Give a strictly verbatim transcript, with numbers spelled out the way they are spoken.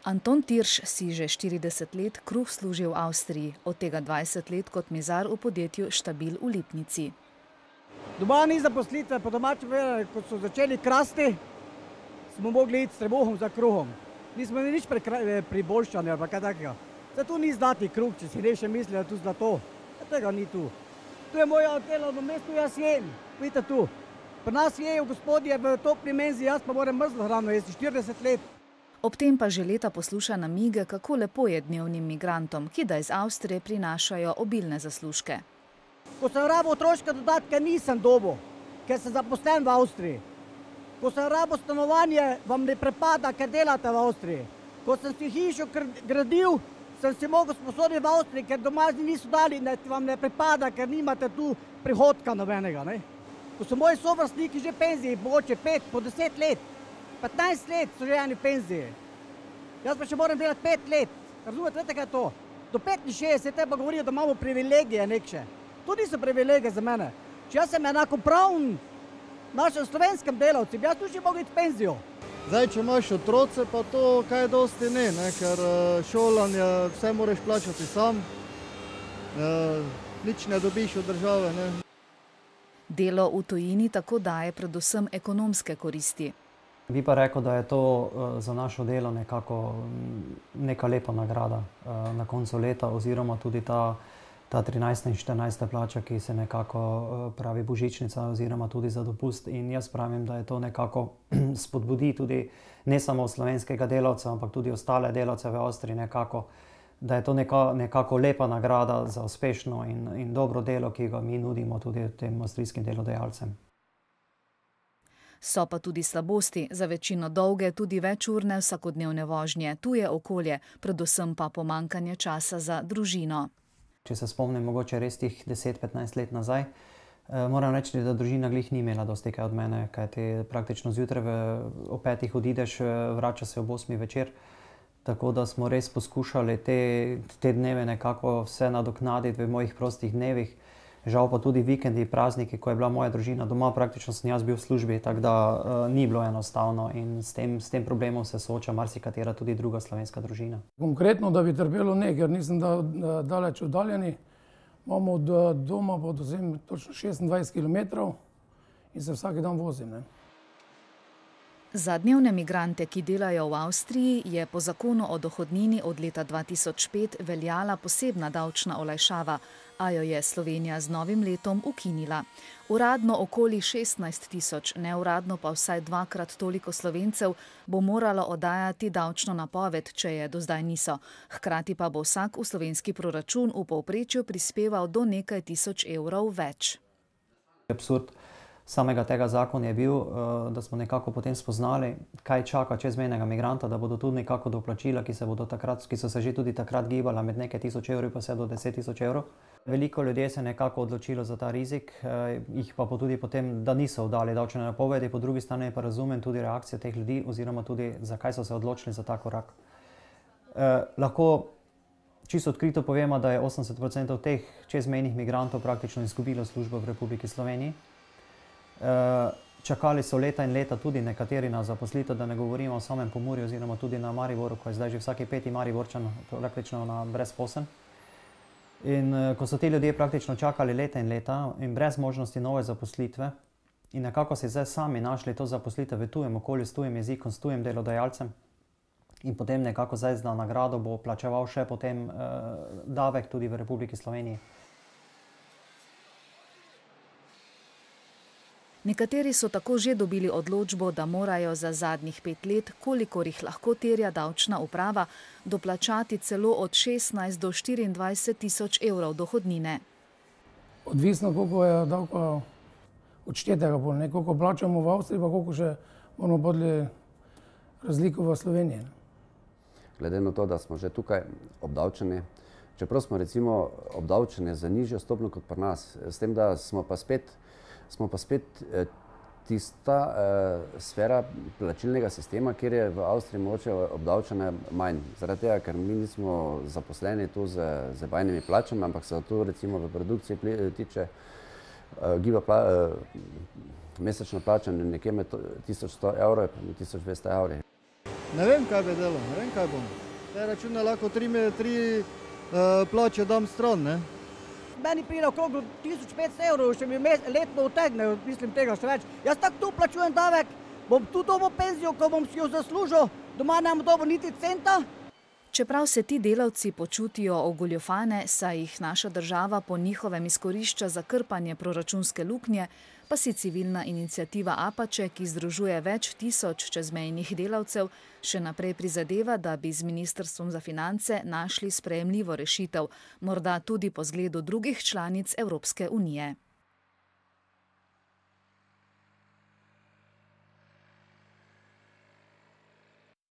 Anton Tirš si že štirideset let kruh služi v Avstriji, od tega dvajset let kot mizar v podjetju Štabil v Lipnici. Doma ni zaposlitve, po domačem povedano, ko so začeli krasti, smo mogli iti s trebuhom za kruhom. Nismo nič priboljšani ali kaj takega. Zdaj tu ni zlati kruh, če si ne še misli, da je tu zlato. Tega ni tu. Tu je moja delovno mesto, jaz jem. Vidite tu. Pri nas jejo gospodje v topli menzi, jaz pa moram mrzlo hrano jesti štirideset let. Ob tem pa že leta posluša namige, kako lepo je dnevnim migrantom, ki da iz Avstrije prinašajo obilne zaslužke. Ko sem rabil otroške dodatke, nisem dobil, ker sem zaposlen v Avstriji. Ko sem rabil stanovanje, vam ne prepada, ker delate v Avstriji. Ko sem si hišo gradil, sem si mogel sposoditi v Avstriji, ker doma niso dali, da vam ne prepada, ker nimate tu prihodka nobenega. Ne? Ko so moji sovrstniki že penziji, mogoče pet, po deset let, petnajst let so že eni v penziji. Jaz pa še moram delati pet let. Razumete, veste kaj je to? Do petinšestdeset pa govorijo, da imamo privilegije nekše. To niso privilegije za mene. Če jaz sem enakopraven našim slovenskim delavcem, jaz tu še mogu iti v penzijo. Zdaj, če imaš otroce, pa to kaj dosti ne, ne? Ker šolanje, vse moraš plačati sam, e, nič ne dobiš od države. Ne? Delo v tujini tako daje predvsem ekonomske koristi. Bi pa rekel, da je to za našo delo nekako neka lepa nagrada na koncu leta, oziroma tudi ta, ta trinajsta in štirinajsta plača, ki se nekako pravi božičnica, oziroma tudi za dopust. In jaz pravim, da je to nekako spodbudi tudi ne samo slovenskega delavca, ampak tudi ostale delavce v Avstriji nekako, da je to neka, nekako lepa nagrada za uspešno in, in dobro delo, ki ga mi nudimo tudi tem avstrijskim delodajalcem. So pa tudi slabosti, za večino dolge, tudi večurne vsakodnevne vožnje, tuje okolje, predvsem pa pomankanje časa za družino. Če se spomnim mogoče res tih deset petnajst let nazaj, moram reči, da družina glih ni imela dosti kaj od mene, kajti praktično zjutraj ob petih odideš, vrača se ob osmih večer. Tako da smo res poskušali te, te dneve nekako vse nadoknaditi v mojih prostih dnevih. Žal pa tudi vikendi, prazniki, ko je bila moja družina doma, praktično sem jaz bil v službi, tako da uh, ni bilo enostavno in s tem, s tem problemom se sooča marsikatera tudi druga slovenska družina. Konkretno, da bi trpelo ne, ker nisem da, da, daleč oddaljeni. Imamo od doma pod ozem točno šestindvajset kilometrov in se vsak dan vozim. Ne. Za dnevne migrante, ki delajo v Avstriji, je po zakonu o dohodnini od leta dva tisoč pet veljala posebna davčna olajšava, a jo je Slovenija z novim letom ukinila. Uradno okoli šestnajst tisoč, neuradno pa vsaj dvakrat toliko Slovencev bo moralo oddajati davčno napoved, če je do zdaj niso. Hkrati pa bo vsak v slovenski proračun v povprečju prispeval do nekaj tisoč evrov več. Absurd samega tega zakona je bil, da smo nekako potem spoznali, kaj čaka čezmejnega migranta, da bodo tudi nekako doplačila, ki, se bodo takrat, ki so se že tudi takrat gibala med nekaj tisoč evrov pa vse do deset tisoč evrov. Veliko ljudi se je nekako odločilo za ta rizik, jih pa tudi potem, da niso oddali davčne napovedi, po drugi strani pa razumem tudi reakcijo teh ljudi, oziroma tudi zakaj so se odločili za ta korak. Eh, lahko čisto odkrito povemo, da je osemdeset procentov teh čezmejnih migrantov praktično izgubilo službo v Republiki Sloveniji. Čakali so leta in leta tudi nekateri na zaposlitev, da ne govorimo o samem Pomurju oziroma tudi na Mariboru, ko je zdaj že vsaki peti Mariborčan praktično na brezposeln. In ko so ti ljudje praktično čakali leta in leta in brez možnosti nove zaposlitve in nekako si zdaj sami našli to zaposlitev v tujem okolju, s tujim jezikom, s tujim delodajalcem in potem nekako zdaj za nagrado bo plačeval še potem eh, davek tudi v Republiki Sloveniji. Nekateri so tako že dobili odločbo, da morajo za zadnjih pet let, kolikor jih lahko terja davčna uprava, doplačati celo od šestnajst do štiriindvajset tisoč evrov dohodnine. Odvisno, koliko je davka odštetega, ne, koliko plačamo v Avstriji, pa koliko še moramo podli razliko v Sloveniji. Glede na to, da smo že tukaj obdavčeni, čeprav smo recimo obdavčeni za nižjo stopnjo kot pri nas, s tem, da smo pa spet smo pa spet eh, tista eh, sfera plačilnega sistema, kjer je v Avstriji mogoče obdavčene manj. Zaradi tega, ker mi nismo zaposleni tu z, z bajnimi plačami, ampak se tu recimo v produkciji tiče eh, giba pla, eh, mesečna plača nekje med tisoč sto evrov in tisoč dvesto evrov. Ne vem, kaj bi delal, ne vem, kaj bom. Te račune lahko tri, tri uh, plače dam stran, ne. Meni pride okrog tisoč petsto evrov, še mi letno utegne, mislim tega še več. Jaz tako tu plačujem davek, bom tu dobil penzijo, ko bom si jo zaslužil, doma ne bom dobil niti centa. Čeprav se ti delavci počutijo ogoljufane, saj jih naša država po njihovem izkorišča za krpanje proračunske luknje, pa si civilna iniciativa Apače, ki združuje več tisoč čezmejnih delavcev, še naprej prizadeva, da bi z Ministrstvom za finance našli sprejemljivo rešitev, morda tudi po zgledu drugih članic Evropske unije.